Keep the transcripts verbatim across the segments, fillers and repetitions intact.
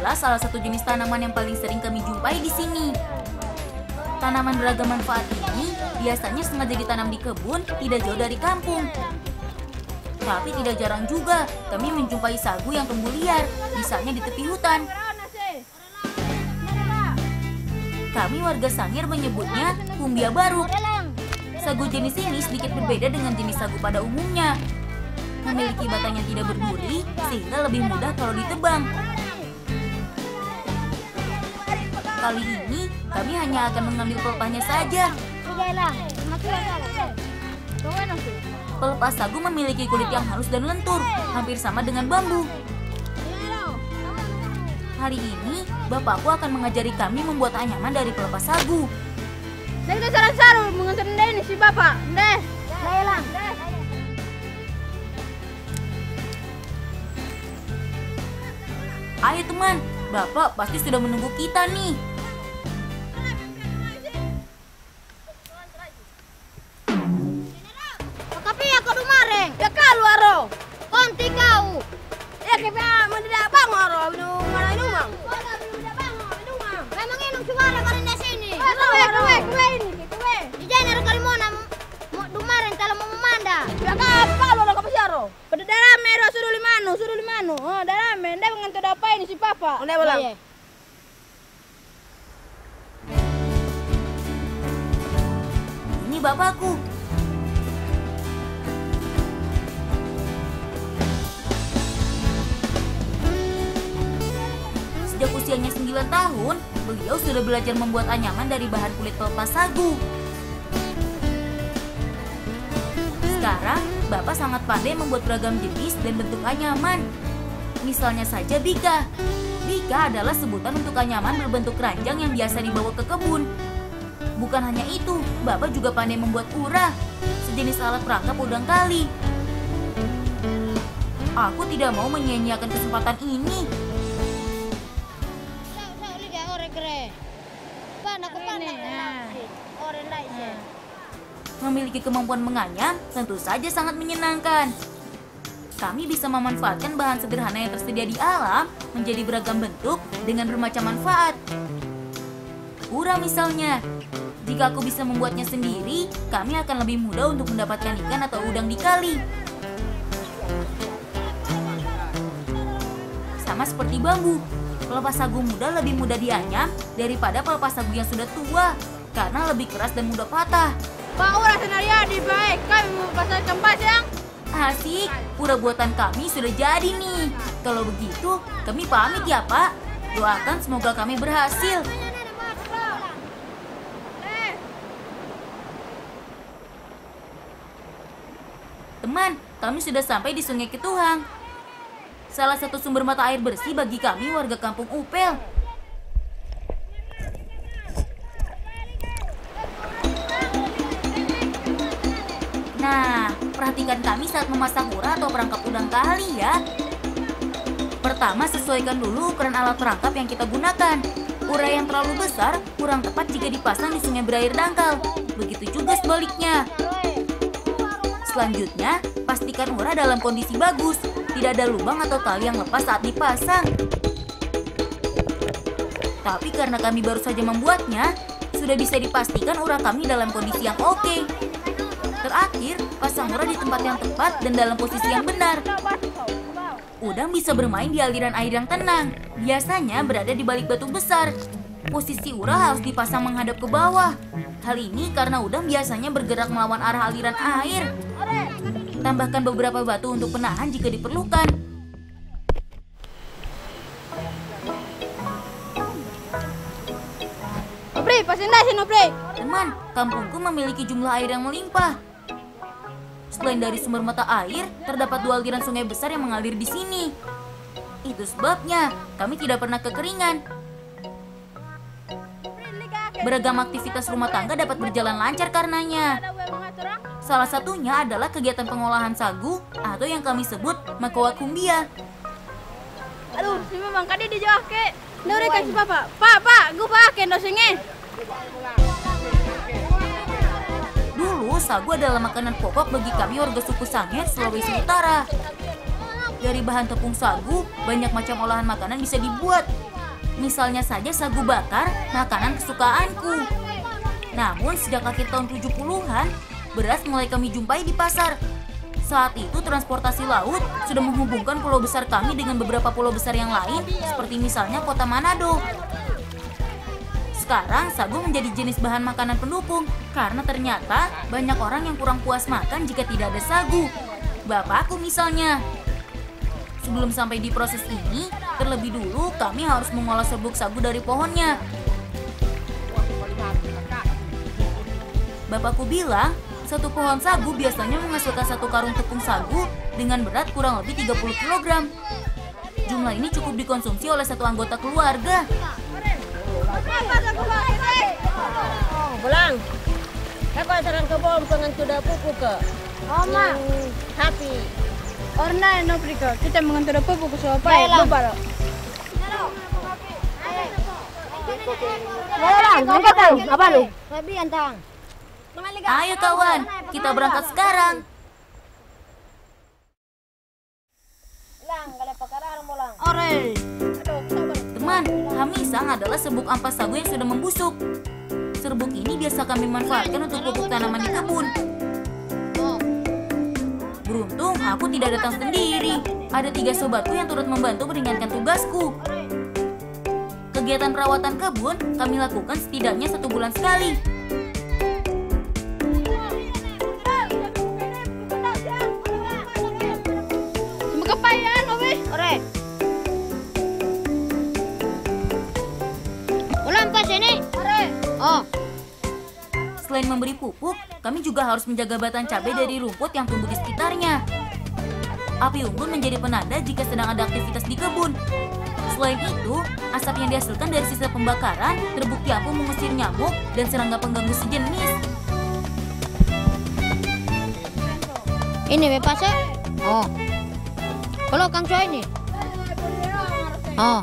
adalah salah satu jenis tanaman yang paling sering kami jumpai di sini. Tanaman beragam manfaat ini biasanya sengaja ditanam di kebun tidak jauh dari kampung. Tapi tidak jarang juga kami menjumpai sagu yang tumbuh liar, misalnya di tepi hutan. Kami warga Sangir menyebutnya kumbia baruk. Sagu jenis ini sedikit berbeda dengan jenis sagu pada umumnya. Memiliki batang yang tidak berduri sehingga lebih mudah kalau ditebang. Kali ini kami hanya akan mengambil pelepahnya saja. Pelepah sagu memiliki kulit yang halus dan lentur, hampir sama dengan bambu. Hari ini bapakku akan mengajari kami membuat anyaman dari pelepah sagu. Saya saran-saran mengantar ini si bapak. Deh, Lailang. Ayo teman, bapak pasti sudah menunggu kita nih. Tapi aku dumareng. Ya kalau aro. Konti kau. Ya kita mendadak bang aro minum mana minum bang. Memang inung suara karena sini. Kue kue kue ini kue. Di jener kali mau nam dumareng kalau mau memanda. Ya kalau orang kapal aro. Pada dalam mero suruh limano suruh limano. Oh dalam menda mengantar apa ini si papa. Udah bolang. Ini bapakku. Sejak usianya sembilan tahun, beliau sudah belajar membuat anyaman dari bahan kulit pelepah sagu. Sekarang, Bapak sangat pandai membuat beragam jenis dan bentuk anyaman. Misalnya saja bika. Bika adalah sebutan untuk anyaman berbentuk keranjang yang biasa dibawa ke kebun. Bukan hanya itu, Bapak juga pandai membuat ura, sejenis alat perangkap udang kali. Aku tidak mau menyia-nyiakan kesempatan ini. Memiliki kemampuan menganyam tentu saja sangat menyenangkan. Kami bisa memanfaatkan bahan sederhana yang tersedia di alam menjadi beragam bentuk dengan bermacam manfaat. Ura misalnya. Jika aku bisa membuatnya sendiri, kami akan lebih mudah untuk mendapatkan ikan atau udang di kali. Sama seperti bambu, pelepah sagu muda lebih mudah dianyam daripada pelepah sagu yang sudah tua karena lebih keras dan mudah patah. Pak Ura senaria di baik, kami mau pasang tempat yang asik. Ura buatan kami sudah jadi nih. Kalau begitu, kami pamit ya Pak. Doakan semoga kami berhasil. Teman, kami sudah sampai di Sungai Ketuhang. Salah satu sumber mata air bersih bagi kami warga kampung Upel. Nah, perhatikan kami saat memasak ura atau perangkap udang kali ya. Pertama, sesuaikan dulu ukuran alat perangkap yang kita gunakan. Ura yang terlalu besar kurang tepat jika dipasang di sungai berair dangkal. Begitu juga sebaliknya. Selanjutnya, pastikan ura dalam kondisi bagus. Tidak ada lubang atau tali yang lepas saat dipasang. Tapi karena kami baru saja membuatnya, sudah bisa dipastikan ura kami dalam kondisi yang oke. Terakhir, pasang ura di tempat yang tepat dan dalam posisi yang benar. Udang bisa bermain di aliran air yang tenang. Biasanya berada di balik batu besar. Posisi ura harus dipasang menghadap ke bawah. Hal ini karena udang biasanya bergerak melawan arah aliran air. Tambahkan beberapa batu untuk penahan jika diperlukan. Nopri, pasindah sih Nopri. Teman, kampungku memiliki jumlah air yang melimpah. Selain dari sumber mata air, terdapat dua aliran sungai besar yang mengalir di sini. Itu sebabnya kami tidak pernah kekeringan. Beragam aktivitas rumah tangga dapat berjalan lancar karenanya. Salah satunya adalah kegiatan pengolahan sagu atau yang kami sebut makoa kumbia. Aduh, si memang kadi di Jawa ke. Nore kasih papa. Pak, pak, gue pakai dosengnya. Dulu sagu adalah makanan pokok bagi kami warga suku Sangir, Sulawesi Utara. Dari bahan tepung sagu, banyak macam olahan makanan bisa dibuat. Misalnya saja sagu bakar, makanan kesukaanku. Namun sejak akhir tahun tujuh puluhan, beras mulai kami jumpai di pasar. Saat itu transportasi laut sudah menghubungkan pulau besar kami dengan beberapa pulau besar yang lain, seperti misalnya kota Manado. Sekarang sagu menjadi jenis bahan makanan pendukung, karena ternyata banyak orang yang kurang puas makan jika tidak ada sagu. Bapakku misalnya. Sebelum sampai di proses ini, terlebih dulu kami harus mengolah serbuk sagu dari pohonnya. Bapakku bilang, satu pohon sagu biasanya menghasilkan satu karung tepung sagu dengan berat kurang lebih tiga puluh kilogram. Jumlah ini cukup dikonsumsi oleh satu anggota keluarga. Pulang. Aku sarang kebom pengen sudah pupu ke. Oma. Happy. Orna no prika. Kita mengantar apa buku sopa ya. Bubaro. Jalan, angkat tang. Apa lu? Sabi antang. Ayo kawan, kita berangkat sekarang. Ore. Teman, hamisang adalah serbuk ampas sagu yang sudah membusuk. Serbuk ini biasa kami manfaatkan untuk pupuk tanaman di kebun. Beruntung aku tidak datang sendiri. Ada tiga sobatku yang turut membantu meringankan tugasku. Kegiatan perawatan kebun kami lakukan setidaknya satu bulan sekali. Kepayan, Obe. Ore. Ulang pas ini. Ore. Oh. Selain memberi pupuk, kami juga harus menjaga batang cabai dari rumput yang tumbuh di sekitarnya. Api unggun menjadi penanda jika sedang ada aktivitas di kebun. Selain itu, asap yang dihasilkan dari sisa pembakaran terbukti ampuh mengusir nyamuk dan serangga pengganggu sejenis. Ini bebas ya? Oh. Kalau Kang Coy ini? Oh.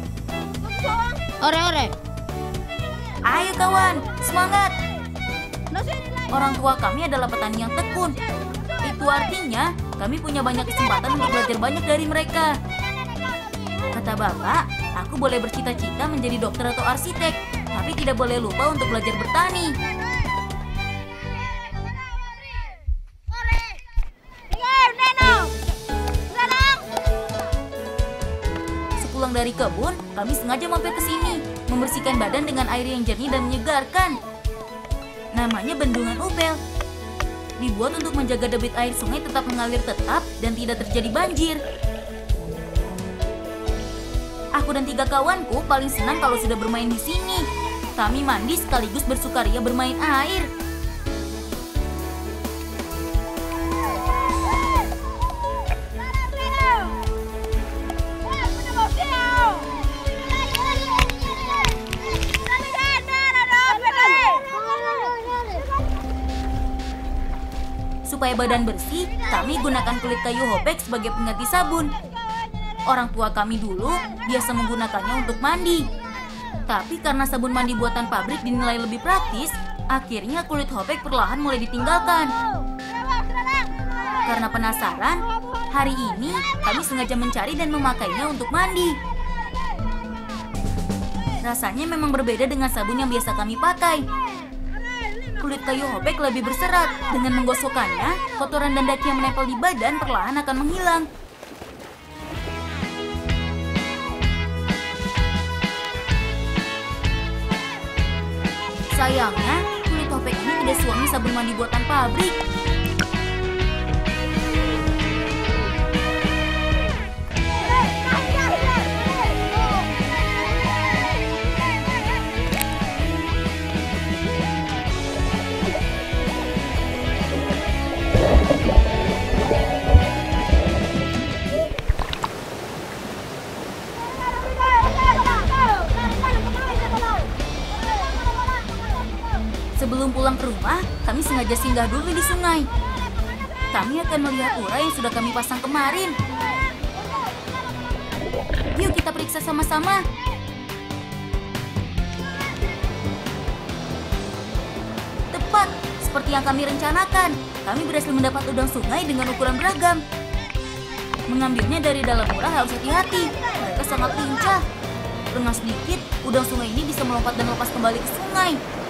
Ore, ore. Ayo kawan, semangat! Orang tua kami adalah petani yang tekun. Itu artinya kami punya banyak kesempatan untuk belajar banyak dari mereka. Kata bapak, aku boleh bercita-cita menjadi dokter atau arsitek, tapi tidak boleh lupa untuk belajar bertani. Sepulang dari kebun, kami sengaja mampir ke sini, membersihkan badan dengan air yang jernih dan menyegarkan. Namanya Bendungan Upel. Dibuat untuk menjaga debit air sungai tetap mengalir tetap dan tidak terjadi banjir. Aku dan tiga kawanku paling senang kalau sudah bermain di sini. Kami mandi sekaligus bersukaria bermain air. Supaya badan bersih, kami gunakan kulit kayu hopek sebagai pengganti sabun. Orang tua kami dulu biasa menggunakannya untuk mandi. Tapi karena sabun mandi buatan pabrik dinilai lebih praktis, akhirnya kulit hopek perlahan mulai ditinggalkan. Karena penasaran, hari ini kami sengaja mencari dan memakainya untuk mandi. Rasanya memang berbeda dengan sabun yang biasa kami pakai. Kulit kayu hopek lebih berserat. Dengan menggosokkannya, kotoran dan daki yang menempel di badan perlahan akan menghilang. Sayangnya, kulit hopek ini tidak sewangi sabun mandi buatan pabrik. Sebelum pulang ke rumah, kami sengaja singgah dulu di sungai. Kami akan melihat urai yang sudah kami pasang kemarin. Yuk kita periksa sama-sama. Tepat, seperti yang kami rencanakan. Kami berhasil mendapat udang sungai dengan ukuran beragam. Mengambilnya dari dalam urai harus hati-hati, mereka sangat lincah. Lengah sedikit, udang sungai ini bisa melompat dan lepas kembali ke sungai.